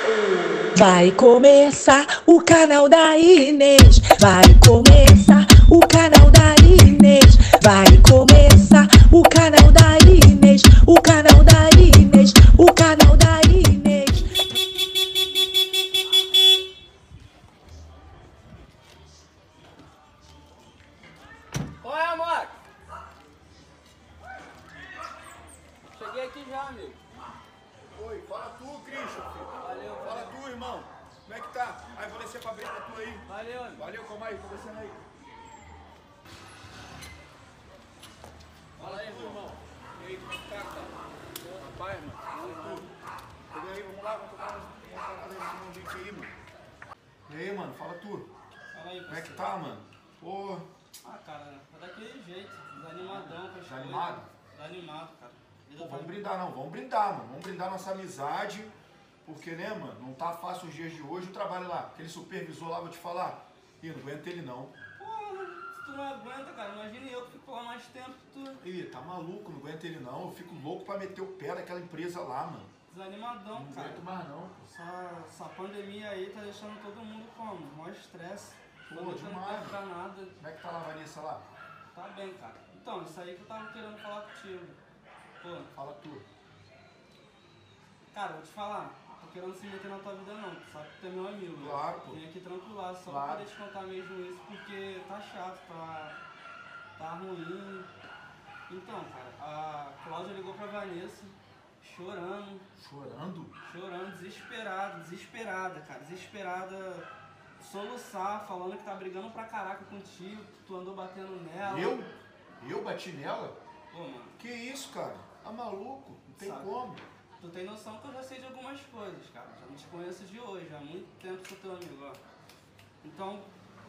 Vai começar o canal da Inês. Vai começar o canal da Inês. Vai começar o canal da Inês. O canal da Inês. O canal da Inês. Oi, amor! Cheguei aqui já, amigo. Oi, fala tu, Christian, filho. Valeu, Fala tu, irmão. Como é que tá? Aí, vou descer pra abrir pra tu aí. Valeu, amigo. Valeu, calma aí, tô descendo aí. Fala aí, irmão. E aí, como é que tá, cara? Rapaz, mano, fala tu. Chega aí, vamos lá, vamos tocar um vídeo aí, mano. E aí, mano, fala tu. Fala aí, Como é que tá, mano? Pô, Ah, cara, tá daquele jeito. Desanimadão com as Desanimado? coisas. Desanimado, cara. Vida pô, tá- vamos brindar não, vamos brindar, mano. Vamos brindar nossa amizade. Porque, né, mano, não tá fácil os dias de hoje. O trabalho lá, aquele supervisor lá, vou te falar. Ih, não aguento ele não. Porra, se tu não aguenta, cara, imagina eu que fico lá mais tempo que tu. Ih, tá maluco, não aguento ele não. Eu fico louco pra meter o pé naquela empresa lá, mano. Desanimadão, Não cara. aguento mais não. Essa pandemia aí tá deixando todo mundo como? Mó estresse. Pô, Todo mundo não demais. quer pra nada. Como é que tá lá a Vanessa lá? Tá bem, cara. Então, isso aí que eu tava querendo falar contigo. Pô, Fala tu. cara, vou te falar. Tô querendo se meter na tua vida não. Tu sabe que tu é meu amigo. né? Claro, pô. Vim aqui tranquilar, só Claro. pra poder te contar mesmo isso, porque tá chato, tá ruim. Então, cara, a Cláudia ligou pra Vanessa, chorando, Chorando? desesperada, cara, desesperada, soluçar, falando que tá brigando pra caraca contigo, que tu andou batendo nela. Eu? Eu bati nela? Pô, mano, Que isso, cara? Tá maluco? Não tem Sabe. como. tu tem noção que eu já sei de algumas coisas, cara, já não te conheço de hoje, há muito tempo sou teu amigo, ó. Então,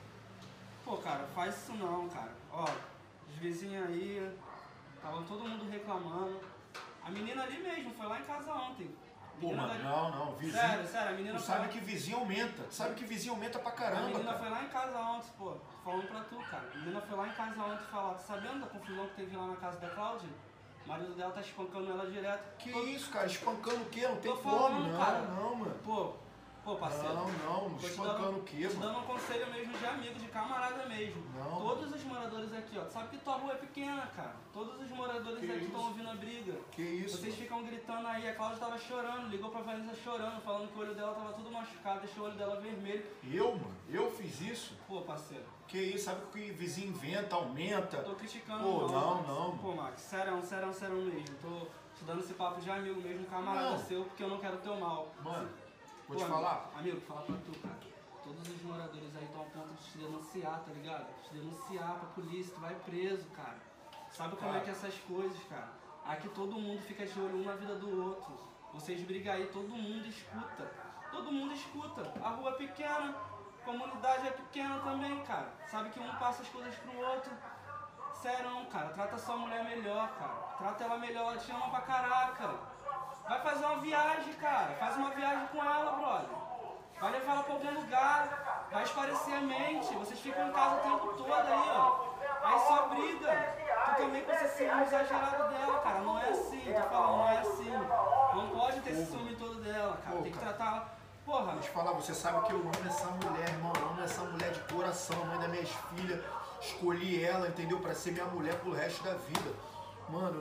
pô, cara, faz isso não, cara. Ó, os vizinhos aí, tava todo mundo reclamando. A menina ali mesmo, foi lá em casa ontem. Pô, Menina mano, da- não, vizinho. Sério, a menina Tu foi sabe lá- que vizinho aumenta. Tu sabe que vizinho aumenta pra A caramba, menina cara. foi lá em casa ontem, pô, tô falando pra tu, cara. A menina foi lá em casa ontem falar, tá sabendo da confusão que teve lá na casa da Cláudia? O marido dela tá espancando ela direto. Que Tô- isso, cara? Espancando o quê? Não tem Tô como, falando, não, cara. não, mano. Pô, parceiro. Não, Tô te espancando dando- o quê, tô te mano? dando um conselho mesmo de amigo, de camarada mesmo. Não. Todos os moradores aqui, ó, tu sabe que tua rua é pequena, cara. Todos os moradores Que aqui isso? estão ouvindo a briga. Que isso? Vocês ficam gritando aí, a Cláudia tava chorando, ligou pra Vanessa chorando, falando que o olho dela tava tudo machucado, deixou o olho dela vermelho. Eu, mano? Eu fiz isso? Pô, parceiro, Que isso? Sabe o que vizinho inventa, aumenta? tô criticando Pô, não, Max. não. Pô, Max, sério mesmo. Tô te dando esse papo de amigo mesmo, camarada Não. seu, porque eu não quero teu mal. Mano, vou Pô, te falar. Amigo, falar pra tu, cara. Todos os moradores aí estão a ponto de te denunciar, tá ligado? Te denunciar pra polícia, tu vai preso, cara. Sabe como é que é essas coisas, cara? Aqui todo mundo fica de olho um na vida do outro. Vocês brigam aí, todo mundo escuta. Todo mundo escuta. A rua é pequena, a comunidade é pequena também, cara. Sabe que um passa as coisas pro outro. Sério, não, cara. Trata sua mulher melhor, cara. Trata ela melhor, ela te ama pra caraca. Vai fazer uma viagem, cara. Faz uma viagem com ela, brother. Vai levar ela pra algum lugar. Vai esparecer a mente. Vocês ficam em casa o tempo todo aí, ó. Aí só briga. Tu também com esse ciúme exagerado dela, cara. Não é assim. Tô falando, não é assim. Não pode ter esse ciúme todo dela, cara. Pô, Tem que cara. tratar ela. Porra, Vou te falar, você sabe que eu amo essa mulher, irmão. Eu amo essa mulher de coração, mãe das minhas filhas. Escolhi ela, entendeu? Pra ser minha mulher pro resto da vida. Mano, eu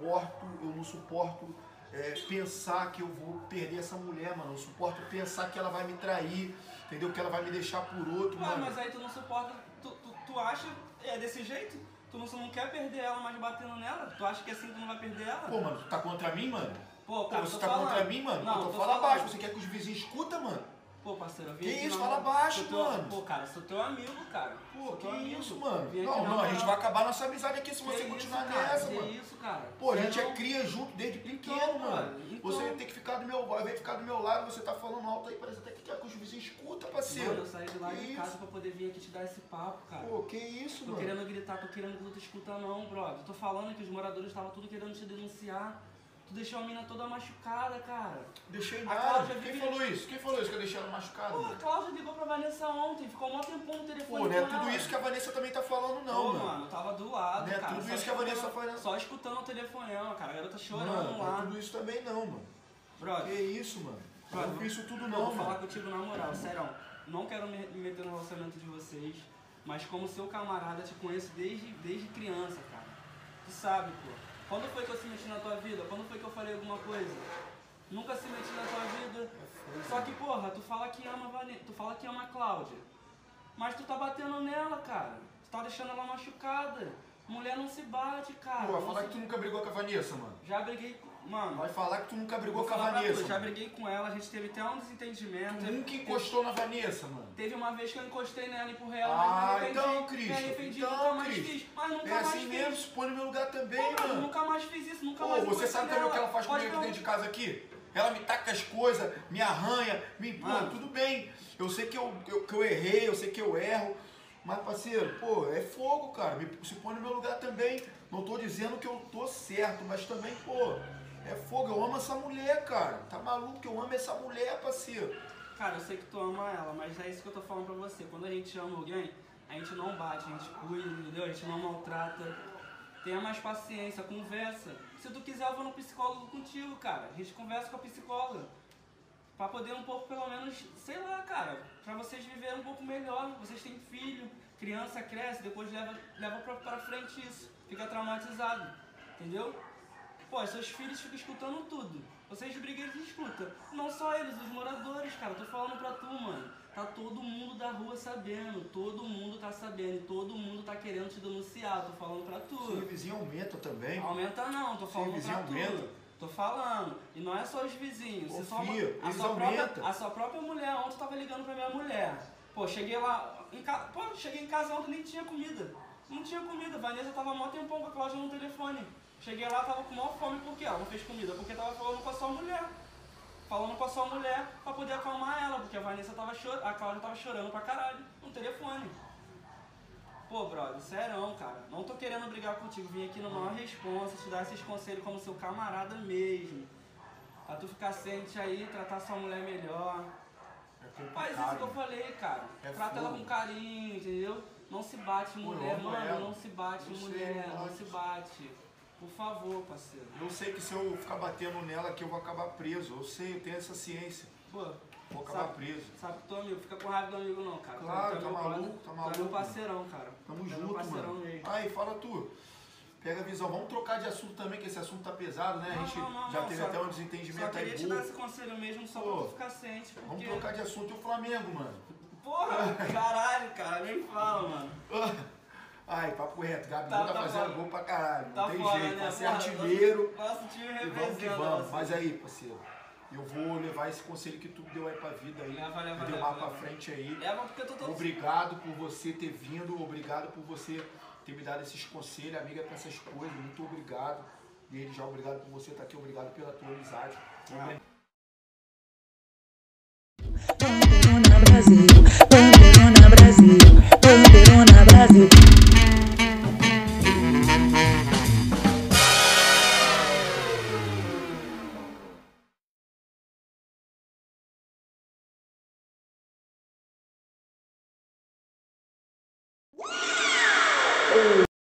não suporto pensar que eu vou perder essa mulher, mano. Eu não suporto pensar que ela vai me trair, entendeu? Que ela vai me deixar por outro, ué, mano. mas aí tu não suporta. Tu acha desse jeito? Tu não quer perder ela, mas batendo nela? Tu acha que assim tu não vai perder ela? Pô, mano, tu tá contra mim, mano? Pô, Pô, cara, você tô tá falando. contra mim, mano? Não, Então tô fala falando. baixo. Você quer que os vizinhos escutam, mano? Pô, parceiro, eu vim Que aqui isso? não- Fala baixo, sou teu- mano. Pô, cara, sou teu amigo, cara. Pô, Sou que teu amigo. isso, mano? Vim aqui Não, na não, a gente moral. vai acabar nossa amizade aqui se Que você isso, continuar cara? nessa, Que mano. isso, cara? Pô, a Você gente não- é cria junto desde pequeno, Então, mano. então- Você tem que ficar do meu lado, vai ficar do meu lado, você tá falando alto aí, parece até que quer que os vizinhos escutam, parceiro. Mano, eu saí de lá Que de isso? casa pra poder vir aqui te dar esse papo, cara. Pô, que isso, Tô mano? querendo gritar, tô querendo que tu escuta não, brother. Tô falando que os moradores estavam tudo querendo te denunciar. Tu deixou a mina toda machucada, cara. Deixei A nada. Cláudia Quem vive- falou isso? Quem falou isso que eu deixei ela machucada, Pô, a mano? Cláudia ligou pra Vanessa ontem, ficou um tempão no telefone Pô, não é com tudo ela. isso que a Vanessa também tá falando, não, Pô, mano. mano, tava do lado, Não é cara. tudo só isso que a Vanessa escutando- tá falando. Só escutando o telefonema, cara. A garota chorando Mano, não lá. é tudo isso também, não, mano. Brother, Que isso, mano? Eu não fiz isso tudo Eu não, vou falar mano. contigo na moral, sério. Não quero me meter no relacionamento de vocês, mas como seu camarada, te conheço desde criança, cara. Tu sabe, pô. Quando foi que eu se meti na tua vida? Quando foi que eu falei alguma coisa? Nunca se meti na tua vida. Só que, porra, tu fala que ama a Vanessa, tu fala que ama a Cláudia. Mas tu tá batendo nela, cara. Tu tá deixando ela machucada. Mulher não se bate, cara. Pô, vai Não falar se- que tu nunca brigou com a Vanessa, mano. Já briguei com... Mano, Vai falar que tu nunca brigou vou com a falar pra Vanessa. tu, já mano. briguei com ela, a gente teve até um desentendimento. Tu nunca encostou na Vanessa, mano. Teve uma vez que eu encostei nela e empurrei ela, Ah, mas me arrependi. então, Me Cristo. arrependi, Então, nunca mais Cristo. fiz. Mas nunca É mais assim fiz. mesmo, se põe no meu lugar também, Pô, mano, mano. nunca mais fiz isso, nunca Pô, mais você encostei sabe também o que nela. ela faz Pode comigo aqui dentro de perguntar. casa aqui? Ela me taca as coisas, me arranha, me empurra, Mano. tudo bem. Eu sei que eu errei, eu sei que eu erro. Mas, parceiro, pô, é fogo, cara. Se põe no meu lugar também. Não tô dizendo que eu tô certo, mas também, pô, é fogo. Eu amo essa mulher, cara. Tá maluco que eu amo essa mulher, parceiro. Cara, eu sei que tu ama ela, mas é isso que eu tô falando pra você. Quando a gente ama alguém, a gente não bate, a gente cuida, entendeu? A gente não maltrata. Tenha mais paciência, conversa. Se tu quiser, eu vou no psicólogo contigo, cara. A gente conversa com a psicóloga. Pra poder um pouco, pelo menos, sei lá, cara. Pra vocês viverem um pouco melhor. Vocês têm filho, criança cresce, depois leva pra frente isso. Fica traumatizado, entendeu? Pô, seus filhos ficam escutando tudo. Vocês brigam, eles escutam. Não só eles, os moradores, cara. Eu tô falando pra tu, mano. Tá todo mundo da rua sabendo. Todo mundo tá sabendo. E todo mundo tá querendo te denunciar. Eu tô falando pra tu. Sim, vizinho aumenta também. Aumenta não, tô falando vizinho pra tu. aumenta. Tô falando. E não é só os vizinhos. Ô, Se só filho, a eles sua aumentam. a sua própria mulher, ontem eu tava ligando pra minha mulher. Pô, cheguei lá. Cheguei em casa ontem, nem tinha comida. Não tinha comida. Vanessa tava mó tempão com a Cláudia no telefone. Cheguei lá, tava com maior fome, por quê? Ela não fez comida, porque tava falando com a sua mulher. Falando com a sua mulher pra poder acalmar ela, porque a Vanessa tava chorando, a Cláudia tava chorando pra caralho no telefone. Pô, brother, serão, cara. Não tô querendo brigar contigo, vim aqui no maior responsa, te dar esses conselhos como seu camarada mesmo. Pra tu ficar ciente aí, tratar sua mulher melhor. Faz isso que eu falei, cara. É Trata ela fogo. com carinho, entendeu? Não se bate, mulher, amo mano, ela. não se bate, Eu sei, mulher, não lógico. se bate. Por favor, parceiro. Eu sei que se eu ficar batendo nela aqui, eu vou acabar preso. Eu sei, eu tenho essa ciência. Pô, Vou acabar sabe, preso. sabe que tu é amigo, fica com raiva do amigo não, cara. Claro, Tu é tá meu maluco, brother, tá Tu é maluco, meu parceirão, cara. Tamo Tu é junto, meu parceirão mano. mesmo. Aí, fala tu. Pega a visão. Vamos trocar de assunto também, que esse assunto tá pesado, né? A gente já teve só- até um Só desentendimento queria aí te dar burro. esse conselho mesmo, só Pô, pra tu ficar ciente, porque... Vamos trocar de assunto. E o Flamengo, mano? Porra, caralho, cara, nem fala, mano. Ai, papo reto. Gabigol tá Tá fazendo foda. gol pra caralho. Não Tá tem foda, jeito. né? Vai ser Porra, artilheiro. Nosso time E vamos que representa. vamos. nosso- Mas aí, parceiro, eu vou levar esse conselho que tu deu aí pra vida aí. Leva, Me deu leva, mais pra leva. frente aí. Leva porque eu tô todo... Obrigado por você ter vindo, obrigado por você ter me dado esses conselhos, amiga, com essas coisas, muito obrigado. Desde já, obrigado por você estar aqui, obrigado pela tua amizade. Brasil.